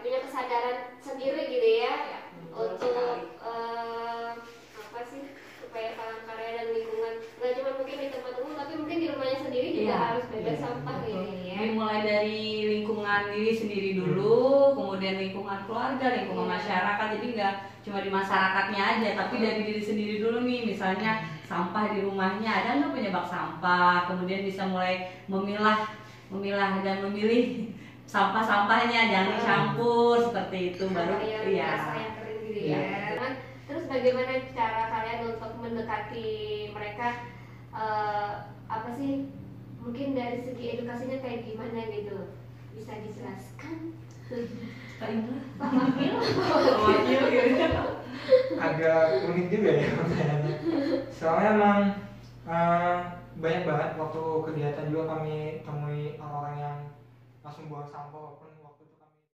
punya kesadaran sendiri gitu ya, Ya, untuk apa sih, supaya Palangkaraya dan lingkungan nggak cuma mungkin di tempat umum tapi mungkin di rumahnya sendiri juga harus bebas sampah gitu ya. Jadi mulai dari lingkungan diri sendiri dulu, kemudian lingkungan keluarga, lingkungan masyarakat. Jadi nggak cuma di masyarakatnya aja, tapi dari diri sendiri dulu nih. Misalnya sampah di rumahnya ada nggak punya bak sampah, kemudian bisa mulai memilah dan memilih sampah-sampahnya, jangan dicampur seperti itu. Baru yang kering gitu ya. Terus bagaimana cara kalian untuk mendekati mereka, apa sih, mungkin dari segi edukasinya kayak gimana gitu, bisa dijelaskan? Kak Indra? Pak Wakil? Agak unik juga ya pertanyaannya. Soalnya emang banyak banget waktu kegiatan juga kami temui orang-orang yang langsung buang sampah, walaupun waktu itu